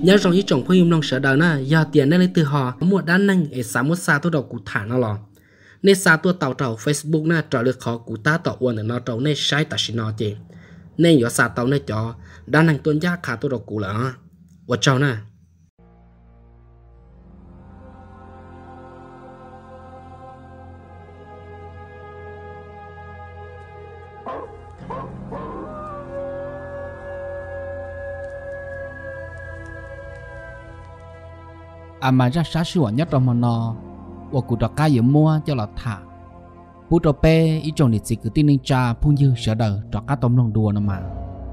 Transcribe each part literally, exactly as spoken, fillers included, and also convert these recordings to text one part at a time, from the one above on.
nhớ rằng những chồng phim nông sở đời na giờ tiền nên lấy từ họ một đan năng để sáng một xa tôi đầu cụ thả nó lò nên xa tôi tạo trầu Facebook na trở được khó cụ ta tạo uẩn để nó trầu nên sai ta xin nó chị nên giờ xa tàu nên cho đan năng tuân giá khá tôi đầu cụ là và chào na à mà ra sát sủa nhất trong mòn nọ, và cụ đọc cá dữ mua cho là thả, bút đồ pe ý chồng lịch sử cứ tin ninh cha phun dư sợ đời đọc cá tôm lòng đùa nó mà,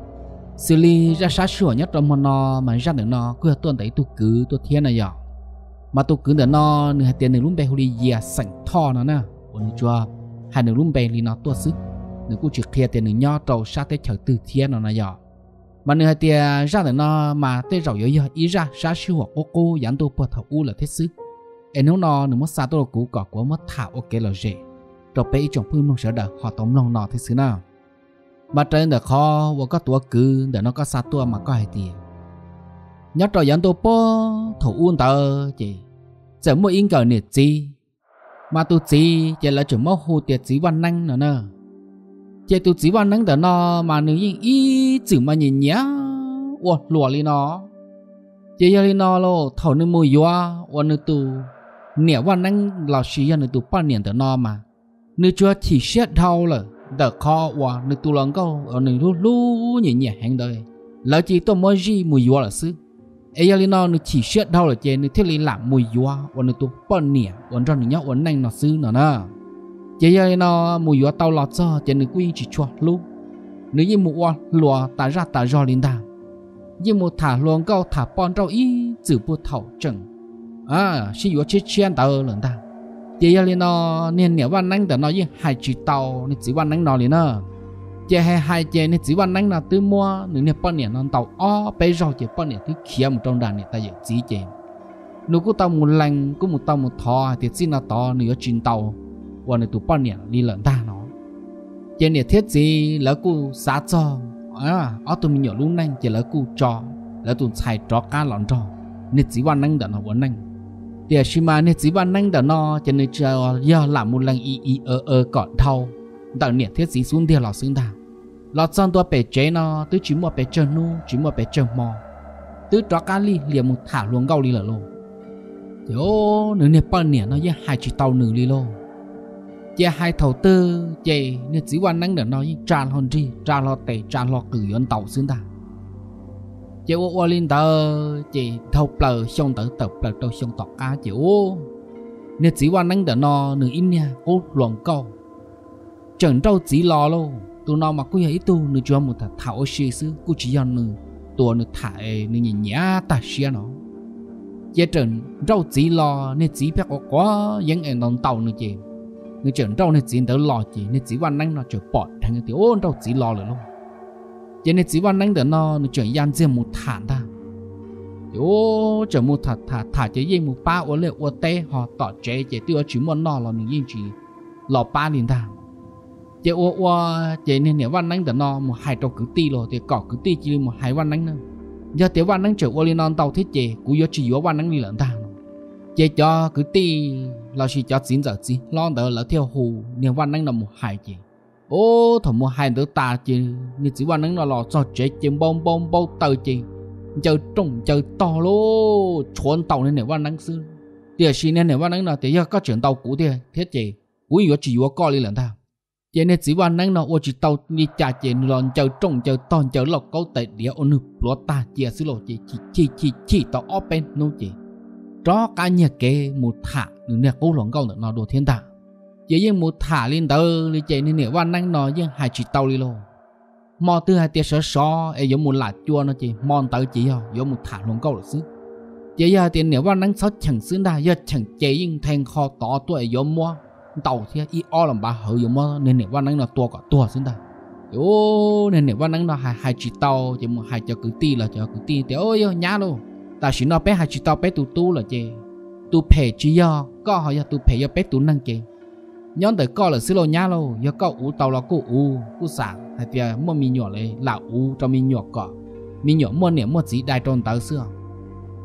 xử lý ra sát sủa nhất trong mòn nọ mà ra được nọ cứ tuần đấy tu cứ tu thiên này giờ, mà tu cứ được nọ nửa tiền nửa lúm bè huli dìa sành thò nó nè, còn cho hai nửa lúm bè li nó tua sức, nửa cụ chỉ kia tiền nửa nho trầu sát tới chợ từ thiên nó này giờ. Mà nửa tia ra được nó mà tới rồi giờ ý ra sát sủa cô cô dán tu bờ thầu u là thế sức, em nó nó nửa mất xa tôi cũ cỏ của mất thảo ok là gì, rồi bây chồng phương nông sở đời họ tóm lòng nọ thế xứ nào, mà trên đời khó và có tuổi cứ để nó có xa tua mà có hai tiền, nhớ rồi dán tu bờ thầu u tờ chị, giờ mua in cờ nhiệt gì, mà tu gì chỉ là chỉ mua hồ tiệt gì văn năng nữa nè. Chị tụi chỉ vào nắng đỡ nó mà nếu như ý chữ mà nhìn nhá, ủa lùa li nó, chị giờ li nó lo thầu nên mua gió, ủa nếu tụi nẻo vào nắng là xí nếu tụi bao niệm đỡ nó mà, nếu chưa chỉ xét thâu là đỡ khó, ủa nếu tụi lần câu, ủa nếu lú lú nhìn nhẹ hàng đời, lỡ chỉ tụi mua gì mua gió là xứ, ấy giờ li nó nếu chỉ xét thâu là chị nếu thiết li làm mua gió, ủa nếu tụi bao niệm, ủa cho nên nhớ ủa nanh nó xứ nữa nè. Chị ơi nó mùi gió tao lọt cho chị nữ quy chỉ chua lúc nếu như mùa lùa ta ra ta do linh đàng như một thả luồng câu thả bọn trâu ý giữ bút thảo chừng à xí gió chết chen tao lần ta chị ơi nó nên nếu văn nắng để nó như hai chỉ tàu nên chỉ văn nắng nó liền nè chị hay hai chị nên chỉ văn nắng là từ mua nếu nên bọn niệm nó tàu ó bây giờ chị bọn niệm thứ kia một trong đàn này ta dễ chỉ chị nếu có tàu một lành có một tàu một thò thì xin là to nếu chín tàu và này tụi bao nhiêu đi lợn ta nó, trên này thiết gì lỡ cô xả cho, à, ở tụi mình nhỏ luôn nanh chỉ lỡ cô cho, lỡ tụi xài cho cá lợn cho, nên chỉ van nanh đợt nó vẫn nanh, thì khi mà nên chỉ van nanh đợt nó, cho nên chờ giờ làm một lần y y ơ ơ cọt thâu, đợt này thiết gì xuống địa lò xương ta, lò xong tôi bể chế nó, tôi chỉ mua bể chân nu, chỉ mua bể chân mò, tôi cho cá li liền một thả luôn gạo đi lỡ luôn, thì ô, nếu này bao nhiêu nó với hai chỉ tàu nửa đi luôn. Chị hai thầu tư chị nên chỉ quan năng để nói tràn hồn chi tràn lo tệ tràn lo cử yon tàu xứng ta chị ô ô linh tờ chị thầu bờ xong tờ tập bờ đâu xong tọt cá chị ô nên chỉ quan năng để nó nửa in nha ô luồng câu chẳng đâu chỉ lo luôn tụi nó mà cứ ấy tu nửa cho một thằng thảo xì xứ cứ chỉ cho nửa tụi nửa thải nửa nhìn nhá ta xia nó chị chẳng đâu chỉ lo nên chỉ biết có quá những em đón tàu nữa chị người trưởng đâu này chỉ đỡ lo chỉ nên chỉ văn năng nó trở bỏ thành cái tiểu đâu chỉ lo rồi luôn chỉ nên chỉ văn năng đỡ nó nó trưởng gian riêng một thản ta ô trở một thả thả thả chỉ riêng một ba ô lệ ô tê họ tỏ chế chỉ tiêu chỉ muốn nó là những chỉ lò ba liền ta chỉ ô ô chỉ nên nếu văn năng đỡ nó một hai trâu cứ ti rồi thì cỏ cứ ti chỉ một hai văn năng nữa giờ tiểu văn năng trở ô lên non tàu thiết chế cú yếu chỉ yếu văn năng đi lợn ta chế cho cứ ti là chỉ cho chín giờ gì lo đỡ là theo hồ niềm văn năng là một hai chị ô thằng một hai đứa ta chị như chỉ văn năng là lo cho chế chim bông bông bông tờ chị chờ trồng chờ to lô chuẩn tàu nên niềm văn năng xưa thì xin nên niềm văn năng là thì có chuyển tàu cũ thì thiết chị cú yếu chỉ yếu co đi lần ta chị nên chỉ văn năng là ô chỉ tàu đi trả chị lon chờ trồng chờ to chờ lọc câu tệ địa ôn nực lo ta chia xứ lộ chị chỉ chỉ chỉ chỉ tàu open nô chị đó cả nhà kế một thả nửa nè cố lòng câu nữa nó đồ thiên tả chỉ riêng một thả lên tờ đi chạy nên nè văn năng nó riêng hai chỉ tàu đi luôn mò từ hai tia sờ sò ấy giống một lạt chua nó chỉ mòn tờ chỉ à giống một thả lòng câu là xứ chỉ giờ tiền nè văn năng sáu chẳng xứng đa giờ chẳng chạy riêng thành kho tỏ tuổi giống mua tàu thì y o làm ba hở giống mua nên nè văn năng nó tua cả tua xứng đa ô nên nè văn năng nó hai hai chỉ tàu chỉ một hai cho cứ ti là cho cứ ti thì ôi nhá luôn ta chỉ nói bé hai chỉ tao bé tu tu là chê tu phe chỉ do có họ giờ tu phe giờ bé tu năng chê nhóm tới có là xí lô nhá lô giờ có u tàu là cô u u sảng hay thì mua mi nhỏ lấy là u cho mi nhỏ cọ mi nhỏ mua niệm mua gì đại tròn tao xưa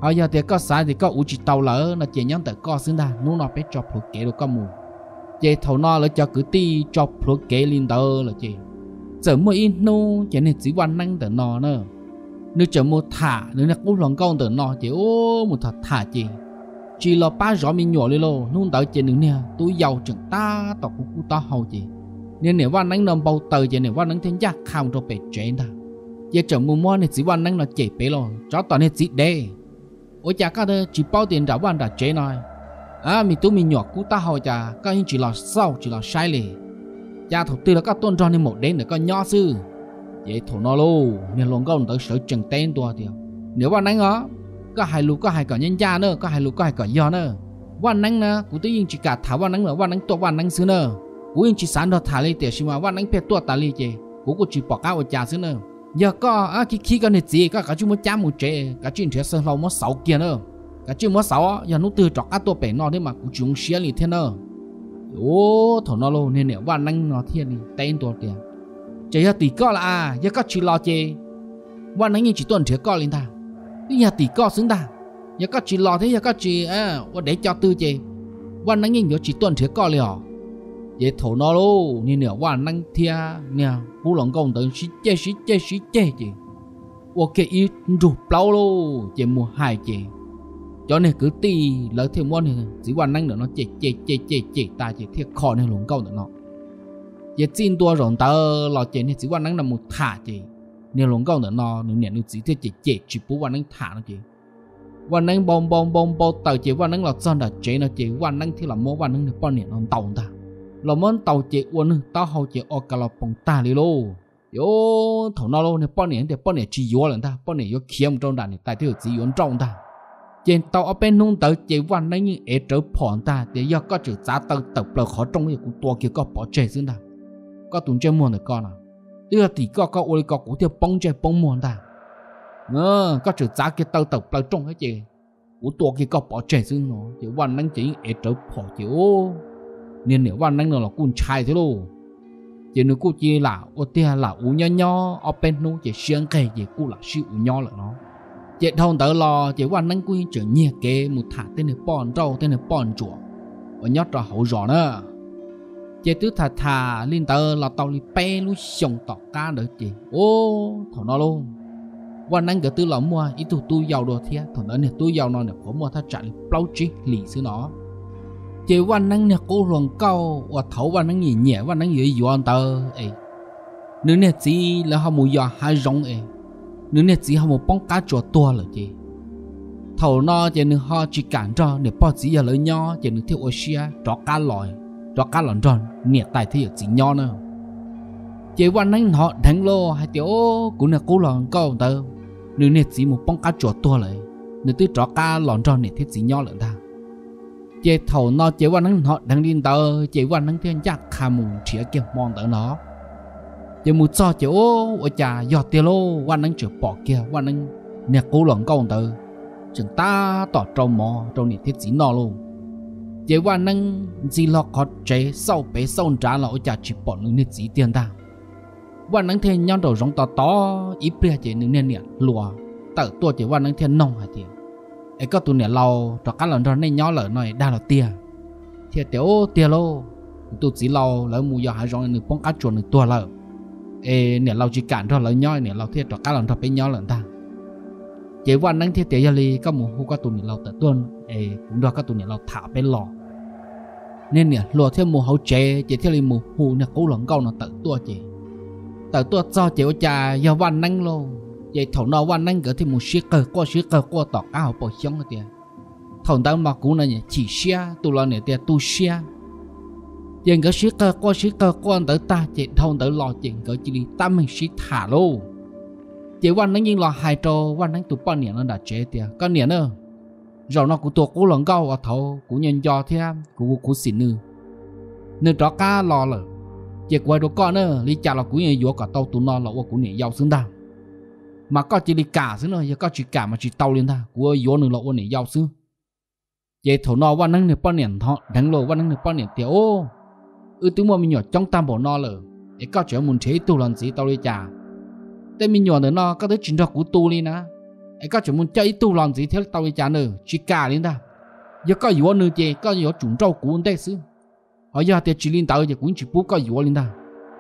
họ giờ thì có sai thì có u chỉ tàu lỡ là chỉ nhóm tới có xứng đà nó nó phải cho phụ kế được có mù chỉ thầu nó là cho cứ ti cho phụ kế lên tờ là chỉ giờ mua in nô chỉ nên chỉ quan năng tới nó nữa nếu chờ mua thả nếu là cũng lòng công tới nó chỉ ô một thật thả chỉ chỉ là ba rõ mình nhỏ lên lô nung tới chỉ nữa nè tôi giàu chừng ta tao cũng cũng ta hậu chỉ nên nếu quan năng nằm bao tờ chỉ nếu quan năng thiên giác không cho bể chuyện ta giờ chờ mua mua này chỉ quan năng là chỉ bể rồi cho toàn này chỉ đây ôi cha các đứa chỉ bao tiền trả quan đã chế nói à mình tôi mình nhỏ cú ta hỏi cha các anh chỉ là sau chỉ là sai lì cha thủ tư là các tôn tròn nên một đến để có nhỏ sư vậy thủ nó luôn nên luôn có tới sở chừng tên tua thì nếu quan năng đó có hai lũ có hai cả nhân gia nữa có hai lũ có hai cả do nữa quan năng nè cú tự nhiên chỉ cả thảo quan năng là quan năngตัวquan năng xứ nữa cú yên chỉ sáng đó thả lên tiền xí mà quan năng phảiตัวta lên chứ cú cũng chỉ bỏ cao ở cha xứ nữa giờ có à khi khi cái này gì có cả chú muốn chám một chế cả chuyện thế sơn lâu mất sáu kia nữa cả chuyện mất sáu giờ nó từ trọc cácตัวbể nó thế mà cũng chúng xé liền thế nữa ô thằng nó luôn nên nếu quan năng nó thiên đi tênตัวtiền chỉ là tỷ có là à giờ có chỉ lo chế quan năng như chỉ tuần thế có lên ta bây giờ tỷ có xứng ta giờ có chỉ lo thế giờ có chỉ à để cho tư chế quan năng như chỉ tuần thế có liền vậy thằng nó luôn nên nếu quan năng thiên nè cú lòng công tới xí chế xí chế xí chế chị, ok ít rụp lâu luôn, chỉ mua hai chị, cho nên cứ tì lỡ thêm món này, chỉ quan năng nữa nó chế chế chế chế chế ta chỉ thiệt khó nên lòng công nữa nó, vậy chín tua rồi ta lọ chế này chỉ quan năng là một thả chị, nên lòng công nữa nó nếu nhận được chỉ thiệt chế chế chỉ bố quan năng thả nó chị, quan năng bom bom bom bom tờ chị quan năng là son là chế nó chị quan năng thì là mua quan năng được bao nhiêu nó tàu ta là món tàu chế uốn tao hậu chế ở cả là bông ta đi lô, yo thằng nó lô này bao nhiêu thì bao nhiêu chỉ yếu lần ta, bao nhiêu kiếm trong đàn này tại thiếu chỉ yếu trong ta, trên tàu ở bên nông tới chế quan năng như ở chỗ phòn ta để do có chữ giá tàu tập là khó trong cái cũng to kia có bỏ chế xứng ta, có tuần chơi muôn được con à, đưa thì có có ôi có cũng theo bông chơi bông muôn ta, ờ có chữ giá kia tàu tập là trong cái chế, cũng to kia có bỏ chế xứng nó, chế quan năng chỉ ở chỗ phòn chế ô nên nếu quan năng nó là con trai thế luôn, chỉ nếu cô chỉ là ô tia là u nho nho, ở bên nó chỉ xuyên cái gì cô là siêu u nho là nó, chỉ thằng tớ lo chỉ quan năng cô chỉ nhẹ cái một thả tên này bòn trâu tên này bòn chuột, ở nhót ra hậu rõ nữa, chỉ cứ thả thả lên tớ là tao đi pe lúc xong tọt cá được chị, ô thằng nó luôn, quan năng cái tư là mua ít tụ tu giàu đồ thế, thằng đó này tu giàu nó này có mua thắt trả bao chí lì xứ nó. Chỉ quan năng này cô lòng cao và thấu quan năng nhẹ nhẹ quan năng dễ dàng tờ ấy nếu này chỉ là họ muốn dò hai rong ấy nếu này chỉ họ muốn bóng cá chuột to là gì thấu nó chỉ nên họ chỉ cản cho để bao chỉ là lợi nho chỉ nên thiếu oxy cho cá lòi cho cá lòn tròn nhiệt tại thì chỉ nho nữa chỉ quan năng họ đánh lô hay tiểu cũng là cô lòng cao tờ nếu này chỉ một bóng cá chuột to lại nếu tôi cho cá lòn tròn thì chỉ nho lợn ta chế thầu nó chế quan năng họ đang đi tờ chế quan năng thiên giác khá mù chia kia mong tới nó chế mù cho chế ô ở nhà giọt tiền lô quan năng chịu bỏ kia quan năng nè cố lòng công tờ chừng ta tỏ trong mò trong này thiết chỉ nó luôn chế quan năng gì lo có chế sau bé sau trả là ở nhà chỉ bỏ những nét chỉ tiền ta quan năng thiên nhau đầu giống to to ít bia chế những nét nè lùa tự tua chế quan năng thiên nông hả tiền ấy có tụi nè lâu cho các lần đó nên nhỏ lợn này đa là tia thì tiểu tia lô tụi chỉ lâu lỡ mua giờ hai rong được bông cá chuột được tua lợn ê nè lâu chỉ cản cho lợn nhỏ nè lâu thì cho các lần đó bên nhỏ lợn ta chỉ quan năng thì tiểu gia li có một khu có tụi nè lâu tự tuân ê cũng do các tụi nè lâu thả bên lò nên nè lùa theo mùa hậu chế chỉ theo li mùa hù nè cố lợn câu nó tự tua chỉ tự tua cho chỉ ở trà do quan năng luôn vậy thằng nó quan năng cái thì một chiếc cờ qua chiếc cờ qua tọt áo bỏ xong cái tiền thằng tao mà cũng là nhỉ chỉ xe tu lo này tiền tu xe vậy cái chiếc cờ qua chiếc cờ qua tới ta chị thằng tới lo chuyện cái chỉ đi ta mình chỉ thả luôn vậy quan năng nhưng lo hai trò quan năng tụ bao nhiêu nó đã chế tiền có nhiêu nữa rồi nó cũng tụ cũng lần cao ở thầu cũng nhân do thế cũng cũng xỉn nữa nên cho cá lo rồi vậy quay đồ con nữa lý cha là cũng như vô cả tàu tụ nó là cũng như giàu xứng đáng mà có chỉ đi cả xứ rồi, có chỉ cả mà chỉ tàu lên ta, của yếu nữa là ôn này giàu xứ. Vậy thầu nó quan năng này bao nhiêu họ đánh lô quan năng này bao nhiêu tiền ô, ư tiếng mà mình nhỏ trong tam bộ nó lờ, để có chuyện muốn chế tu làm gì tàu đi trả,แต่mình nhỏ nữa nó có tới chuyện đó của tu đi nè, ai có chuyện muốn chơi tu làm gì theo tao đi trả nữa chỉ cả lên ta giờ có yếu nữa chứ có yếu chúng trâu cuốn đấy xứ ở giờ thì chỉ lên tao thì cũng chỉ bố có yếu lên ta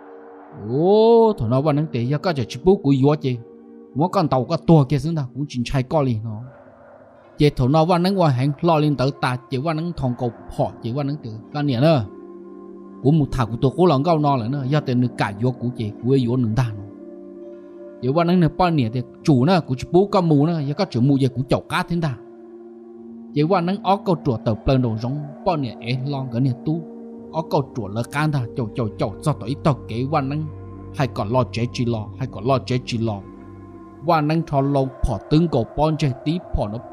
ô thằng nó vẫn đang để giờ có chỉ bố của yếu chứ muốn con tàu có tua kia xứ ta cũng chỉ chạy co liền nó chỉ thằng nó vẫn đang ngoài hành lo lên tao ta chỉ vẫn đang thòng cầu họ chỉ vẫn đang tự cái này nữa của một thằng của tôi cố lòng cao no lại nữa giờ thì được cả yếu của chị của yếu nữa ta giờ vẫn đang được bao nhiêu thì chủ nữa của bố có mù nữa giờ có chủ mù giờ của chậu cá thế ta giờ vẫn đang ó câu chuột tờ pleng đồ giống bao nhiêu ấy long cái này tu ó câu chuột là can ta chậu chậu chậu cho tới tao kế vẫn đang hay còn lo chế chỉ lo hay còn lo chế chỉ lo vẫn đang thò lâu bỏ tương cổ bao nhiêu tí bỏ nó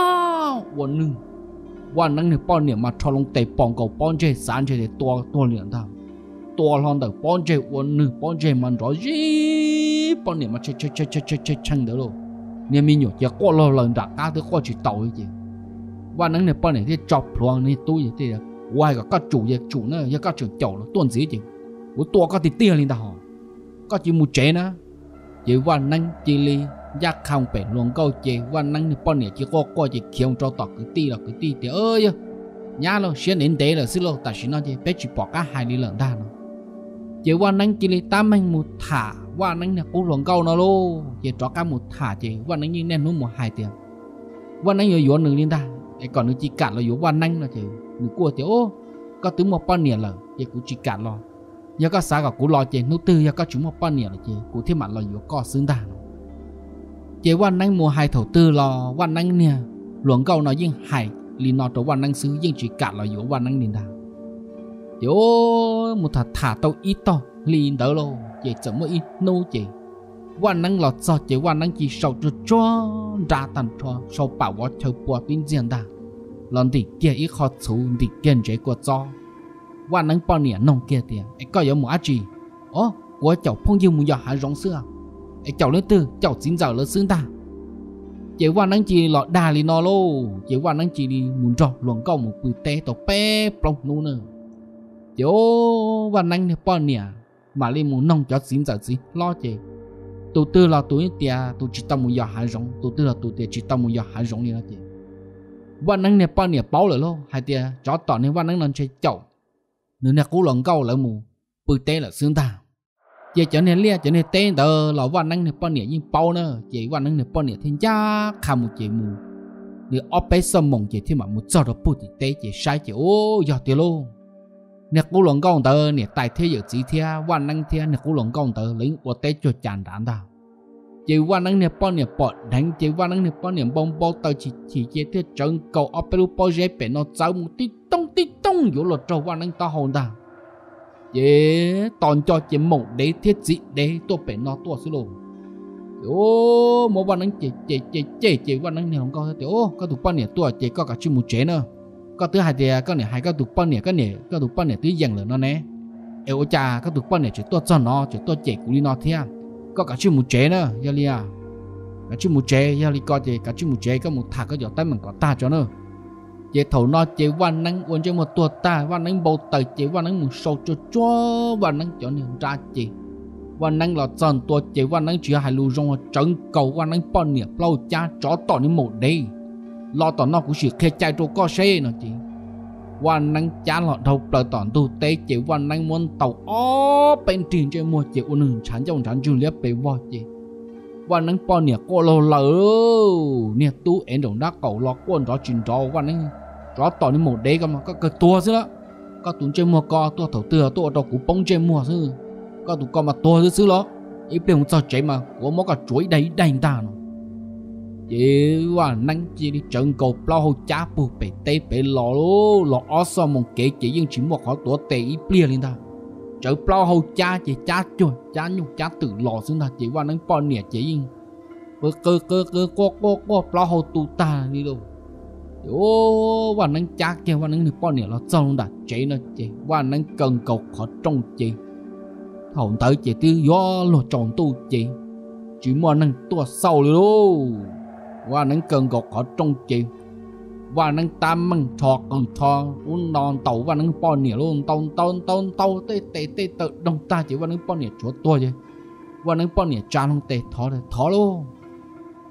baoวันนึงวันนั้นเนี่ยป้อนเนี่ยมาทอลงเตะปองกับป้อนเจสารเจเตตัวตัวเหลืองทางตัวลองแต่ป้อนเจวันนึงป้อนเจมันรอจีป้อนเนี่ยมาเชเชเชเชเชเชชังเด้อโลเนี่ยมีอยู่จะก็รอหลังดักก้าเด้อก็จีเต่าจริงวันนั้นเนี่ยป้อนเนี่ยที่จอบพลวงนี่ตู้อย่างที่วายกับก็จู่ยังจู่เนี่ยยังก็จู่เจ้าแล้วต้นสีจริงหัวตัวก็ติดเตี้ยเลยตาหอก็จีมูเจนะจีวันนั้นจีลียักษ์ข้างเป็นหลวงเก้าเจวันนั้นนี่ป้อนเนี่ยจีก็ก็จีเขียวจอต่อคือตีหรอกคือตีเดี๋ยวเอ้ยย่าเราเสียเน้นเดย์เลยสิเราแต่ฉันน่าจะเป็นจีปอกก้าหายในหลังด้านเนาะเจวันนั้นจีเลยตามมันมุดถ่าวันนั้นเนี่ยกูหลวงเก้าเนาะโลเจจอกก้ามุดถ่าเจวันนั้นยิ่งแน่นนุ่มหมดหายเตียงวันนั้นอยู่อยู่หนึ่งนี่ได้ไอ้ก่อนนึกจีกัดเราอยู่วันนั้นนะเจนึกกลัวเจโอ้ก็ถึงมาป้อนเนี่ยเลยเจกูจีกัดเรายังก็สากับกูรอเจนู้ตื้อยังก็จุ่มมาป้อนเนี่ยเลยเจกูที่มันเราอยู่ก็ซึ้งได้เจวันนั้นมัวหายถตื้อรอวันนั้นเนี่ยหลวงเก่าเรายิ่งหายลีนอตัววันนั้นซื้อยิ่งจีกัดเราอยู่วันนั้นนี่ได้เดี๋ยวมุดถ่าตัวอีต่อลีนเดอโลเจจะไม่อีโน่เจวันนั้นเราจะเจวันนั้นจีสาวจะจ้าด่าตันทัวสาวป่าวว่าเธอปวดเป็นเจียนด่าหลังตีเกียอีขอสูตีเกียนเจกว่าจ้าวันนั้นป้อนเนี่ยน้องเกียเตียไอ้ก็ยังหมูอาจีอ๋อกลัวเจ้าพงยืมมือยาหายร้องเสื้อไอ้เจ้าเลือดตื้อเจ้าจินเจ้าเลือดซึ้งตาเจ้าวันนั้นจีหลอดด่าลีนอโลเจ้าวันนั้นจีลีมุนจอหลวงเก้าหมูปืนเตะตัวเป๊ะปลงนู่นเนอเจ้าวันนั้นเนี่ยป้อนเนี่ยมาลีมุนน้องเจ้าจินเจ้าจีล้อเจ้ตัวตื้อเราตัวนี้เตียตัวจิตตามุยาหายร้องตัวตื้อเราตัวเตียจิตตามุยาหายร้องนี่นะเจ้วันนั้นเนี่ยป้อนเนี่ยเป้าเลยโลหายเตียจอต่อในวันนั้นนั่นใช่เจ้าหนึ่งเนี่ยกูหลงเก้าแล้วหมูปืนเตะแล้วซึ้งตาเจ้าจะเนี่ยเลี้ยจะเนี่ยเต้นเด้อเราวันนั้นเนี่ยป้อนเนี่ยยิ่งเป้าเนอะเจ้าวันนั้นเนี่ยป้อนเนี่ยที่ยากขามุเจ้ามูเนี่ยเอาไปสมองเจ้าที่มันมุดจอดปุ๊บเตะเจ้าใช้เจ้าโอ้ยอดเดียวโลเนี่ยกูหลงเก้าเด้อเนี่ยตายเที่ยวจีเที่ยวันนั้นเที่ยเนี่ยกูหลงเก้าเด้อลิงว่าเตะจดจานด่านดาวเจ้าวันนั้นเนี่ยป้อนเนี่ยปอดดังเจ้าวันนั้นเนี่ยป้อนเนี่ยบอมบอลเตอจีจีเจ้าที่จังเก่าเอาไปรูปโปรเจกต์เป็นเอาเจ้ามุดติดต้องติดต้องอยู่หลอดจอวันนั้นตาหอนดาวเจ้ตอนจอเจ้าหมงเดทเทียจีเดตัวเป็นนอตัวสิโลโอ้เมื่อวันนั้นเจ้าเจ้าเจ้าเจ้าเจ้าวันนั้นเนี่ยของเขาเจ้าโอ้ก็ถูกป้อนเนี่ยตัวเจ้าก็กับชื่อมูเจเนอะก็ตัวหายเดียก็เนี่ยหายก็ถูกป้อนเนี่ยก็เนี่ยก็ถูกป้อนเนี่ยตัวอย่างเลยนั่นแน่เอวจ่าก็ถูกป้อนเนี่ยเจ้าตัวจอนนอเจ้าตัวเจ้ากุลีนอเทียก็กับชื่อมูเจเนอะยาลีอ่ะกับชื่อมูเจยาลีก็เจ้ากับชื่อมูเจก็มูถักก็หยอดใต้มันก็ตาจอนเนอะเจ้าถอนอเจ้าวันนั้นวันเจ้าหมดตัวตาวันนั้นโบเตยเจ้าวันนั้นมึงโซจ้าจ้าวันนั้นเจ้าเนี่ยราเจ้าวันนั้นเราจอนตัวเจ้าวันนั้นเชื่อให้ลูกรงจังเก่าวันนั้นป้อนเนี่ยเปล่าจ้าจ่อต่อนี่หมดเดย์รอต่อนอกกูเสียเคใจตัวก็เซ่นะจีวันนั้นจ้าหลอดเท่าเปล่าต่อตัวเตะเจ้าวันนั้นม้วนเต่าอ้อเป็นจีนเจ้ามัวเจ้าอุ่นหนึ่งฉันเจ้าฉันจูเลียไปว่าเจ้าวันนั้นป้อนเนี่ยก็เราเหลอเนี่ยตู้เอ็นดงนักเก่าล็อกก้นจ่อจีนจ่อวันนั้นจ่อต่อนี่หมดเดย์กันมาก็เกิดตัวซิละก็ตุนเจ้ามัวก็ตัวเต่าเตือตัวเรากูป้องเจ้ามัวซิก็ตุนก็มาตัวซิละอีเปลี่ยนจากเจ้ามากูมัวก็ช่วยได้ได้ตาเนาะเจ้าวันนั้นจีนี่จังเก่าเปล่าเขาจ้าปูไปเตะไปหล่อโลหล่ออสมองเก๋เจ้ายังชิมว่าเขาตัวเตะอีเปลี่ยนเลยตาเจ้าเปล่าเขาจ้าเจ้าจ้าจวนจ้าหยุกจ้าตื่นหล่อซึ่งตาเจ้าวันนั้นป้อนเนี่ยเจ้ายิงเกอเกอเกอเกอก็ก็ก็เปล่าเขาตูตานี่ดูโอ้วันนั้นจ้าเจ้าวันนั้นนี่ป้อนเนี่ยเราจ้องดัดเจ้าเนาะเจ้าวันนั้นเกินเก่าขอจงเจ้าถอนเตยเจ้าตื้อย่อหล่อจงตู้เจ้าchỉ mua năng tua sầu luônว่านั้นเกินกขอจงจีว่านั้นตามมันทอกอือทออุ่นนอนเต่าว่านั้นป้อนเนี่ยluônตอนตอนตอนเต่าเตะเตะเตะเตะดงตาจีว่านั้นป้อนเนี่ยชัวตัวจีว่านั้นป้อนเนี่ยจานลงเตะทอเลยทอluôn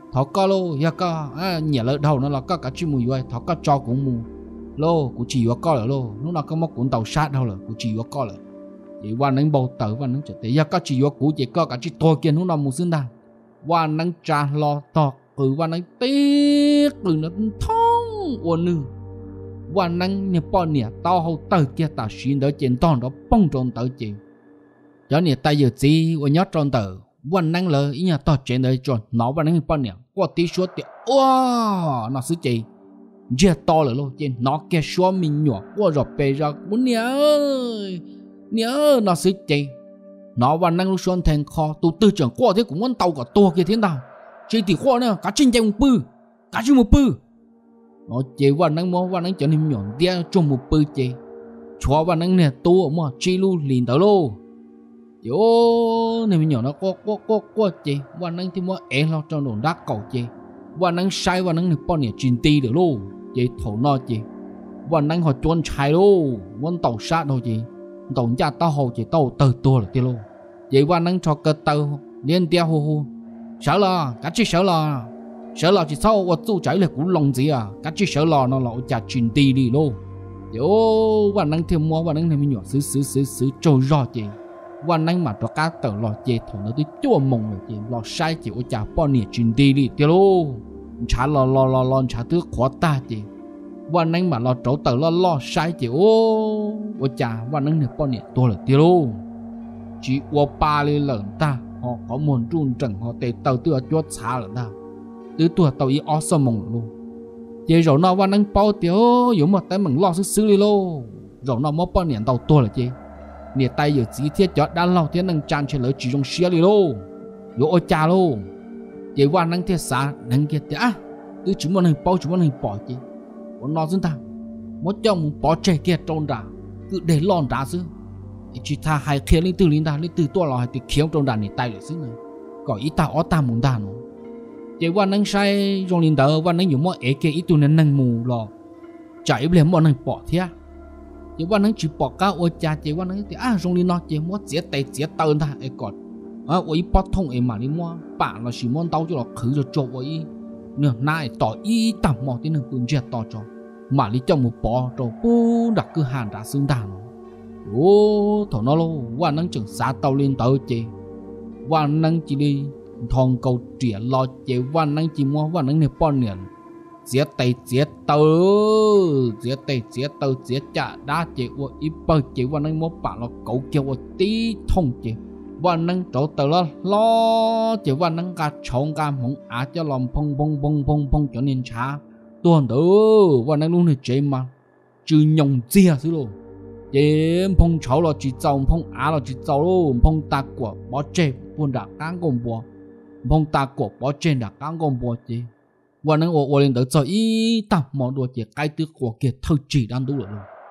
thọ có lô ya có à nhẹ lỡ đầu nó là có cả chim mùi vậy thọ có cho cũng mù lô cũng chỉ có có là lô lúc nào có một cuốn tàu sát đâu là cũng chỉ có có là chỉ quan nắng bầu tử và nắng trở thế ya có chỉ có cũ chỉ có cả chỉ tôi kia lúc nào mù xương đàn quan nắng trà lo tọt ừ quan nắng tiếc từ nó thông ôn nữ quan nắng nhà bọn nhà tao hậu tử kia ta xuyên đỡ trên toàn đó bông tròn tử chịu cho nên tay giờ gì và nhớ tròn tử quan năng lỡ ý nhà tao trên đời tròn nó quan năng bọn nhà qua tí số tiền wow nó xứ chị giờ to lỡ luôn trên nó kia số mình nhỏ qua rồi về ra muốn nhớ nhớ nó xứ chị nó quan năng lúc xuân thành kho tụ tư trưởng qua thế cũng muốn tàu cả tua kia thế nào chỉ thì khoa nữa cá trên một bự cá trên một bự nó chế quan năng mò quan năng cho nên nhọn đĩa trong một bự chế cho quan năng này tu mà chi lu liền tới lô yo này mình nhỏ nó có có có có chế quan năng thì mua em lo trong đồn đá cầu chế quan năng sai quan năng này bao nhiêu chuyện ti được lô chế thổ nó chế quan năng họ chôn trái lô muốn tàu sát thôi chế tàu nhà tàu hồ chế tàu từ tua là tiêu lô chế quan năng cho cơ tàu liên tiêu hô hô sợ lo cá chỉ sợ lo sợ lo chỉ sau tôi tu trái là cũng lòng gì à cá chỉ sợ lo nó là chả chuyện ti đi lô yo quan năng thêm mua quan năng này mình nhỏ xứ xứ xứ xứ trôi rõ chế quan năng mà cho cá tờ lò chè thổ nó tới chua mông rồi chè lò sai chè ôi chả bao nhiêu chuyện đi đi tiêu lô chả lò lò lò lò chả thứ khó ta chè quan năng mà lò trấu tờ lò lò sai chè ô ôi chả quan năng được bao nhiêu tôi là tiêu lô chỉ qua ba lên lợn ta họ có muốn trôn trần họ tề tờ tựa chuột xả lợn ta tứ tuổi tàu ý ó sơ mông luôn chè rồi nó quan năng bao tiêu giống mà tay mình lo sức xứ đi lô rồi nó mất bao nhiêu tàu tôi là chè nè tay giờ chỉ thiết cho đã lâu thế năng tràn trên lỡ chỉ trong xía đi lô yo ôi cha lô chỉ qua năng thiết xả năng kia à cứ chúng mình bao chúng mình bỏ chứ bọn nó dân ta mỗi trong bỏ trẻ kia trôn ra cứ để lon ra chứ chỉ tha hai kia lên từ lên ta lên từ tua lò thì kéo trôn ra nè tay được xứ này có ít ta ó ta muốn ta nó chỉ qua năng sai trong lên tờ qua năng dùng mọi ế kia ít tu nên năng mù lò chạy lên bọn năng bỏ thế chỉ quan năng chỉ bỏ cá ôi cha chỉ quan năng thì à trong đi nó chỉ muốn giết tay giết tao ta ấy còn à ôi bắt thông ấy mà đi mua bạn là chỉ muốn tao cho nó khử cho cho ôi nè nãy tỏ ý tầm mò tí nè cũng giết tao cho mà đi trong một bỏ rồi bu đặt cứ hàng đã xứng đàn ô thằng nó luôn quan năng chừng xa tao lên tao chỉ quan năng chỉ đi thòng cầu trẻ lo chỉ quan năng chỉ mua quan năng này bao nhiêu giết tay giết tao giết tay giết tao giết chả đá chỉ qua ít bao chỉ qua năng một bạn là cậu kêu qua tí thông chỉ qua năng chỗ tao lo lo chỉ qua năng cả chọn cả mong á cho lòng phong phong phong phong phong cho nên cha tuần đó qua năng luôn này chế mà chứ nhung chia xứ luôn chế phong cháu là chỉ giàu phong á là chỉ giàu luôn phong ta của bỏ chế buôn đã cán công bò phong ta của bỏ chế đã cán công bò chứ và năng ô ô lên tới cho ý tạm món đồ chỉ cái thứ của kia thơ chỉ đang đủ rồi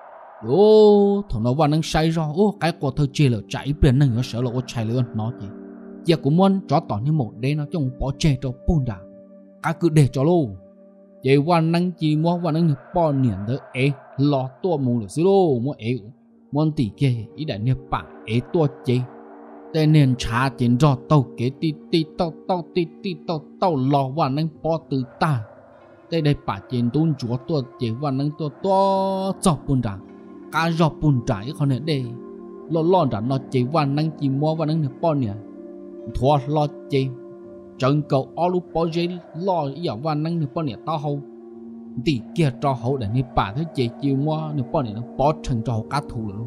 ô thằng nó và năng sai rồi ô cái của thơ chỉ là chạy biển năng nó sợ là ô chạy luôn nó chỉ giờ cũng muốn cho tỏ như một đêm nó trong bỏ chè cho buồn đã cái cứ để cho luôn vậy và năng chỉ muốn và năng bỏ niệm tới ấy lo tua mù được xí lô muốn ấy muốn tỉ kia ý đại niệm bạn ấy tua chế tên nên trả tiền cho tàu kế tí tí tàu tàu tí tí tàu tàu lò và năng bỏ từ ta đây đây bà tiền tôn chúa tôi chỉ và năng tôi to chọc bún trả cá giọt bún trả ý con này đây lo lo trả nó chỉ và năng chỉ mua và năng được bao nhiêu thua lo chỉ trận cầu alu bỏ giấy lo ý ở và năng được bao nhiêu tao hậu tí kia cho hậu để đi bà thứ chỉ chỉ mua được bao nhiêu nó bỏ thành cho cá thù luôn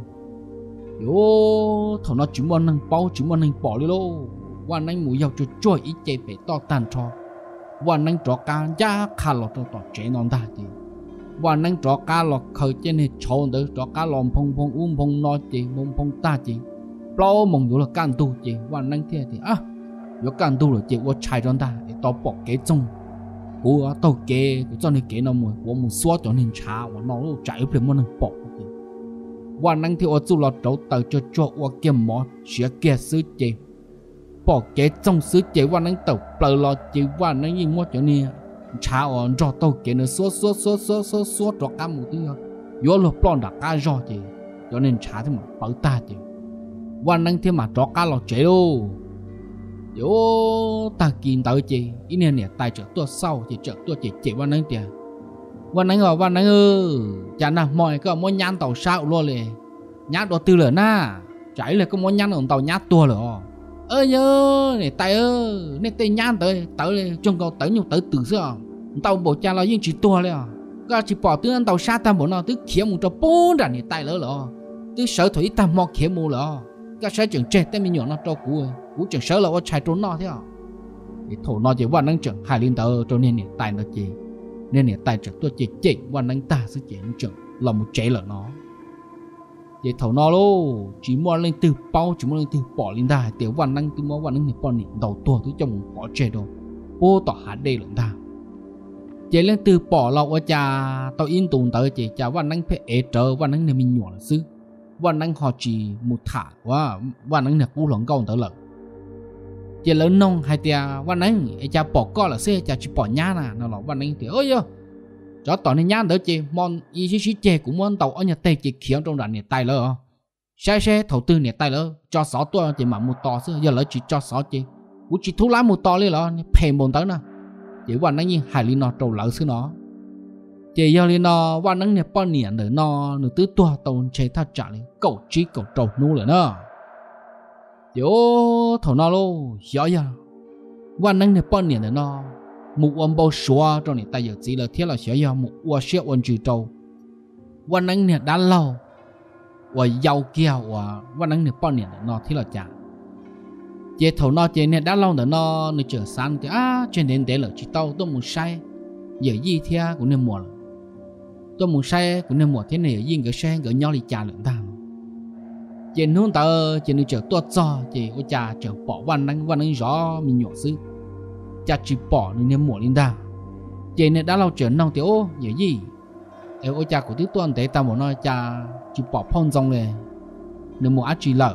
yo thằng nó chỉ muốn năng bao chỉ muốn năng bỏ đi lô quan năng mũi dao cho trôi ít chạy về to tàn cho quan năng trọ cá giá khá lọt cho tọt chế non ta chứ quan năng trọ cá lọt khởi trên này trâu tới trọ cá lòm phong phong um phong no chứ mông phong ta chứ bao mong đủ là can tu chứ quan năng thế thì à có can tu rồi chứ我chạy cho ta để tao bỏ cái trong của tao kế cho nên kế nó muốn của muốn xóa cho nên trả của nó chạy lên muốn năng bỏ quan năng thì ở chỗ lọt trâu tờ cho cho ở kiếm mỏ sẽ kia xứ chế bỏ kế trong xứ chế quan năng tàu bờ lọt chế quan năng như mua cho nên trả ở cho tàu kế nó xóa xóa xóa xóa xóa xóa cho cá một thứ vô lọt plon đã cá cho chế cho nên trả thì mà bảo ta chế quan năng thì mà cho cá lọt chế đâu yo ta kín tới chị ít nè nè tài trợ tua sau chị trợ tua chị chị văn nắng tiền văn nắng ở văn nắng ư chả nào mọi cái mỗi nhăn tàu sao luôn liền nhát đồ tư lửa na trái là có mỗi nhăn ở tàu nhát tua lửa ơi nhớ này tay ơi này tay nhăn tới tới trong cầu tới nhiều tới từ xưa tàu bộ cha là những chỉ tuaเลยก็chỉ bỏ từ tàu xa ta bộ nó từ khiếm một trò bốn đàn này tay lỡ lỡ từ sở thủy ta mò khiếm một lỡ cái sở trường trẻ tên mình nhỏ nó cho cú cú trường sở là ở trái trốn nó thế à thì thổ nó chỉ quan năng trường hai liên tờ cho nên này tay nó chỉ nên này tay trường tôi chỉ chỉ quan năng ta sẽ chỉ trường là một trái lỡ nó vậy thổ nó luôn chỉ mua lên từ bao chỉ mua lên từ bỏ lên ta tiểu quan năng từ mua quan năng này bỏ này đầu tua từ trong bỏ trái đâu ô tỏ hạt đây lẫn ta chị lên từ bỏ lọc ở cha tao in tồn tới chị cha văn năng phải ế trở văn năng này mình nhỏ là xứ văn năng họ chỉ một thả quá văn năng này cú lỏng câu tới lợn chị lớn nông hai tia văn năng cha bỏ co là xe cha chỉ bỏ nhá nè nó là văn năng thì ơi yo cho tao này nhá tới chị mòn y xí xí chè cũng muốn tàu ở nhà tây chị khiến trong đoạn này tay lỡ xe xe đầu tư này tay lỡ cho sáu tuổi chị mà một to xưa giờ lỡ chỉ cho sáu chị cú chỉ thu lá một to lên lỡ phèn bồn tới nè chỉ quan năng như hải lý nó trâu lỡ xứ nó chỉ giờ lý nó quan năng này bao nhiêu nữa nó nữa tứ tua tàu chạy thắt trả lên cầu trí cầu trâu nô rồi nó yo thầu nó luôn rõ giờ quan năng này bao nhiêu nữa nó một ông bao xóa trong này tay giờ chỉ là thiết là rõ giờ mộtua xe quan trừ trâu quan năng này đã lâu và giàu kia và quan năng này bao nhiêu nữa nó thiết là chả chế thầu nó chế này đã lâu nữa nó nó trở sang thì à trên đến để là chỉ tao tôi muốn sai giờ gì thế cũng nên mua tôi muốn sai cũng nên mua thế này riêng cái xe cái nhau thì trả lượng ta chế nôn tờ chế nó trở tuột cho chế ôi cha trở bỏ văn năng văn năng gió mình nhỏ xứ cha chỉ bỏ nên mua lên ta chế này đã lâu trở nông thì ô giờ gì em ôi cha của thứ tuần để tao muốn nói cha chỉ bỏ phong dòng này nên mua ác chỉ lợ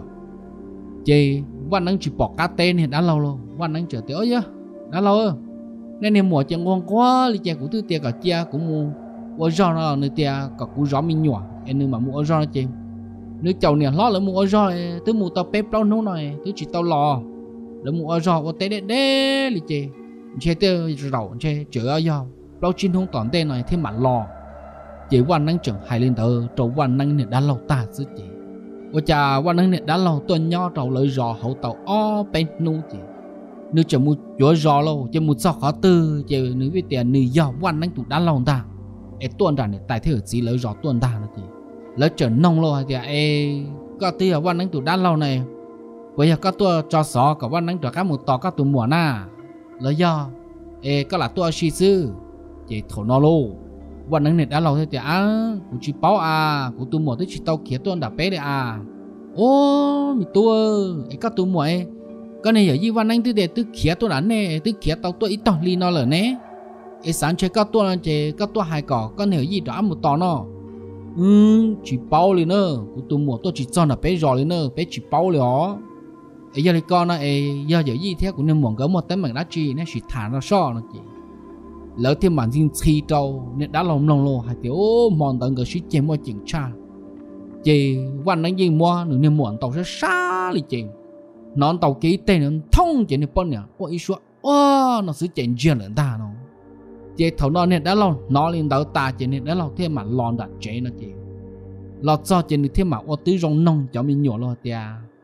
chế văn năng chỉ bỏ cá tên thì đã lâu rồi văn năng trở tới chứ đã lâu rồi nên em mua chẳng ngon quá thì chè của thứ tiệc cả chia cũng mua ở giò nó nơi tiệc cả cú gió mình nhỏ em nên mà mua ở giò nó chè nếu chầu nè lo là mua ở giò tới mua tao pep lâu nấu này tới chỉ tao lò để mua ở giò có té đế đế thì chè chè tới rầu chè chở ở giò lâu chín không toàn tên này thêm mặt lò chỉ văn năng chẳng hay lên tờ trâu văn năng này đã lâu ta chứ chị ôi cha văn năng này đã lâu tuần nhau trâu lợi giò hậu tàu o bên nu chị nếu chẳng mua chỗ giò lâu chỉ một sao khó tư chỉ nếu biết tiền nếu giò văn năng tụ đã lâu ta ấy tuần đàn này tại thế ở chỉ lợi giò tuần ta nữa chị lợi trở nông lâu thì ấy có tí ở văn năng tụ đã lâu này bây giờ có tua cho sọ cả văn năng trở các một tò các tụ mùa na lợi giò ấy có là tua suy sư chỉ thổ nó lôวันนั้นเนี่ยด้านเราเนี่ยอ่ะกูจีเป้าอ่ะกูตัวหมวดที่จีเต้าเขียตัวดับเป๊ะเลยอ่ะโอ้มีตัวไอ้ก็ตัวหมวดก็เนี่ยอย่างยี่วันนั้นที่เด็กตัวเขียตัวนั้นเนี่ยตัวเขียเต้าตัวอีตอนลีนอเลยเนี่ยไอ้สารเชก็ตัวนั้นเจก็ตัวหายก่อก็เนี่ยยี่ตัวอันหมดตอนเนาะอืมจีเป้าเลยเนอะกูตัวหมวดตัวจีจอนดับเป๊ะรอเลยเนอะเป๊ะจีเป้าเลยอ๋อไอ้ยาลิกอนนะไอ้ยาอย่างยี่เท่ากูเนี่ยหมวดก็หมดแต่เหมือนนัดจีเนี่ยจีฐานเราซ้อนะจีlỡ thêm bản tin khi trâu nên đã lòng lòng lô hai tiểu mòn tận cái suy chế mua chỉnh cha chịวันนั้นยิงmua nửa niệm muộn tàu sẽ xa đi chị nón tàu ký tên nó thông chị này bọn nhỉ ôi ý xua ô nó sẽ chỉnh riêng lên ta nó chị thầu nó nên đã lòng nó lên đầu ta chị nên đã lòng thêm mà lòn đặt chế nó chị lọt cho chị nên thêm mà ô tứ rong nông cho mình nhỏ lo tia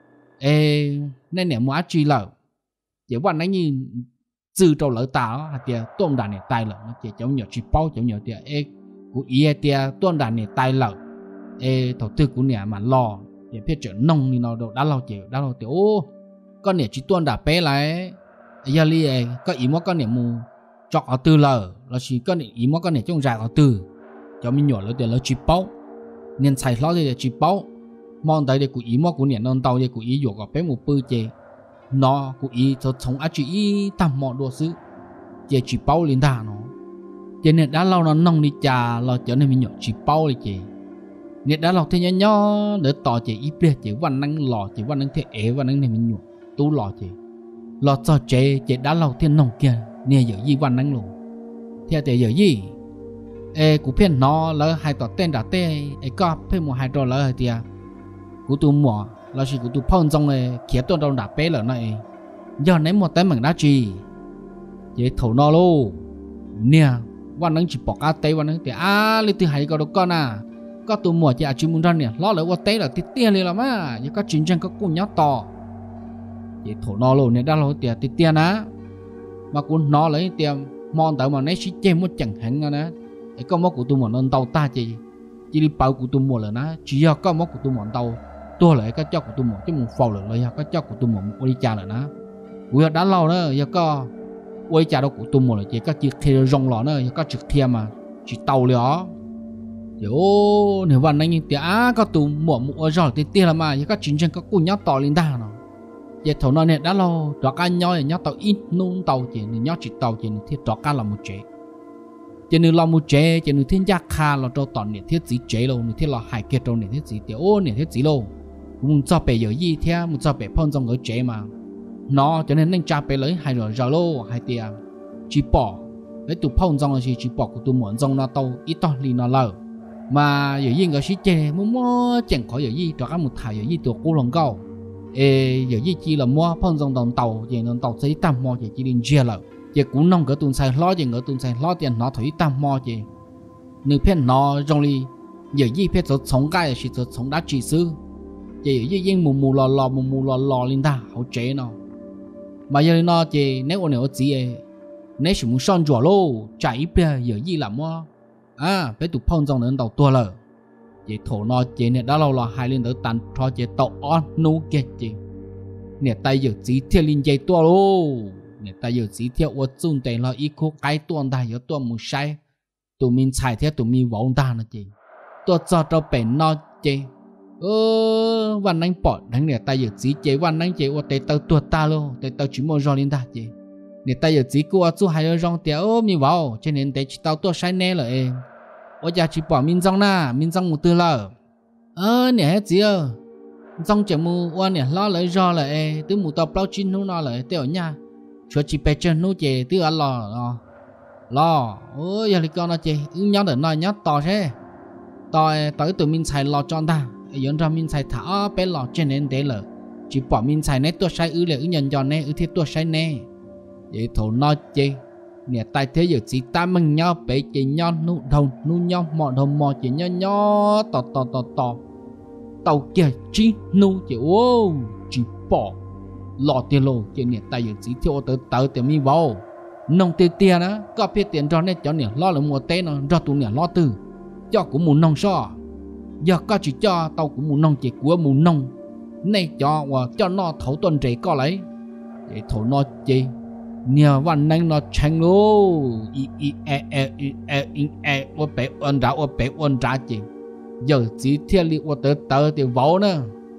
ê nên nè mua chi lợ chịวันนั้นยิงtừ trâu lỡ tao hạt tia tuôn đàn này tai lợ nó chỉ chống nhỏ chỉ bao chống nhỏ tia ê của ý tia tuôn đàn này tai lợ ê thầu tư của nhà mà lò để phía trở nông thì nó đã lâu chịu đã lâu tiểu con này chỉ tuôn đà bé lại giờ li có ý mua con này mù chọn ở tư lợ là chỉ con này ý mua con này trong dài ở tư cho mình nhỏ lỡ tia lỡ chỉ bao nên xài lót thì chỉ bao mong tới để của ý mua của nhà non tàu để của ý dụ có bé một bự chê nó cũng ý cho sống á chỉ tầm mọi đồ sứ chỉ chỉ bao lên đà nó cho nên đã lâu nó nông đi trà lo cho nên mình nhỏ chỉ bao đi chị nên đã lâu thế nhá nhá để tỏ chị ít biết chỉ văn năng lò chỉ văn năng thế ế văn năng này mình nhỏ tú lò chị lò cho chị chị đã lâu thế nông kia nè giờ gì văn năng luôn theo thì giờ gì ê của phiên nó lỡ hai tỏ tên đã tê ê có phiên một hai trò lỡ hai tia của tôi mỏ là chỉ của tôi phong trong này kia tôi đâu đã bé lỡ này giờ ném một tay mảng đá chi chế thầu nó lô nèวันนั้นchỉ bỏ cá tâyวันนั้นแต่อ่าเลยที่หายก็ดcon à có tụi mùa chỉ à chỉ muốn ra nè lo lại qua tây là tiết tiền liền là mà giờ có chiến tranh có cùng nhau to chế thầu nó lô nè đã lo tiền tiết tiền á mà cũng nó lấy tiền mòn tới mà nấy chỉ chơi một chẳng hạn nữa nè cái có mốc của tụi mùa nên tàu ta chỉ chỉ đi bao của tụi mùa là nó chỉ có mốc của tụi mùa tàu tôi lại cái cho của tụi mùa chứ một phao là lấy cái cho của tụi mùa một đi cha là nó bây giờ đã lâu nữa giờ có quay trả đâu của tụi mùa là chỉ có chỉ theo rong lọ nữa có trực theo mà chỉ tàu liền thì ô nếuวันนั้นยังแต่อ่ะก็ตụi mùa mùa rồi thì tiền là mà giờ có chiến tranh có cùng nhau tàu lên ta nó giờ thầu nó này đã lâu đó cái nhau nhau tàu ít nung tàu chỉ nhau chỉ tàu chỉ thiết đó cái là một chế chỉ nên là một chế chỉ nên thiên gia kha là cho toàn này thiết gì chế luôn này thiết là hải kết trong này thiết gì thì ô này thiết gì luôn muốn cho bé giờ gì theo muốn cho bé phong trong ở chế mà nó cho nên nên cha bé lấy hai rồi rồi lô hai tiền chỉ bỏ lấy tụ phong trong là chỉ chỉ bỏ của tụ muốn trong nó tàu ít to liền nó lờ mà giờ gì người sĩ chế mua mua chẳng có giờ gì cho các một thải giờ gì tụ cô lòng cao ê giờ gì chỉ là mua phong trong đồng tàu chỉ nên tàu giấy tam mua chỉ chỉ liền chia lờ chỉ cũng nông cái tuần sai lo chỉ ở tuần sai lo tiền nó thấy tam mua chỉ nếu phép nó trong đi giờ gì phép cho sống cái chỉ cho sống đá chỉ sư chỉ giờ gì mù mù lò lò mù mù lò lò lên ta hậu chế nó mà giờ nó chỉ nếu anh ở gì nếu chỉ muốn son chùa lô chạy bây giờ gì làm mua à bé tụ phong trong đến tàu tua lờ chỉ thổ nó chỉ này đã lâu là hai lên tới tàn cho chỉ tàu on nô kia chỉ nè tay giờ chỉ theo lên dây tua lô nè tay giờ chỉ theo ở chung tay là ít khô cái tuần ta giờ tuần một sai tụi mình xài theo tụi mình vốn ta nó chỉ tôi cho cho bé nó chỉ ơวันนั้นปอดทั้งเนี่ยตายอยู่จีเจวันนั้นเจว่าแต่ตัวตัวตาโลแต่ตัวชิโมรอลินตาเจเนี่ยตายอยู่จีกูว่าจู่หายรองเตียวมีว้าวเช่นนั้นแต่ชิตาวตัวใช้แน่เลยว่าจะชิปอมินจงน่ะมินจงมุตัวละเออเนี่ยให้จีเออจงจะมูว่าเนี่ยล้อเลยรอเลยตัวมูตัวเปล่าชิ้นนู้นเลยเตียวเนี่ยชัวชิไปเจอนู้นเจตัวอะไรรอรอโอ้ยอย่าลิกอนนะเจอึ้งย้อนเดินน้อยย้อนต่อใช่ต่อต่อตัวมินใช้รอจอนตายังทำมินใส่ถาเป็นหลอดเจนเนนเดลเลยจีปอมินใส่ในตัวใช้อื้อเลยอื้อยันยอนในอื้อที่ตัวใช้แน่ยี่ถนอจีเนี่ยตายเทียจีตามันย่อไปจีย่อนู่นทงนู่นย่อหมอทงหมอจีย่อย่อต่อต่อต่อต่อเต่าเกี่ยจีนู่นจีโอ้จีปอหลอดเตียโลจีเนี่ยตายจีเที่ยวเตอเตอเตียมีว้าวน้องเตียเตียนะก็เพียเตียนจอเนี่ยจอเนี่ยล้อหรือมัวเต้นรอตัวเนี่ยล้อตื้อเจ้ากูหมุนน้องซ้อgiờ có chỉ cho tao cũng muốn nông chỉ của muốn nông này cho và cho nó thấu tuần trẻ có lấy để thấu nó chỉ nhờวันนั้นnó tranh lô i i e e i e i e và bé ôn trả và bé ôn trả chỉ giờ chỉ theo li và tớ tớ thì vỗ nữa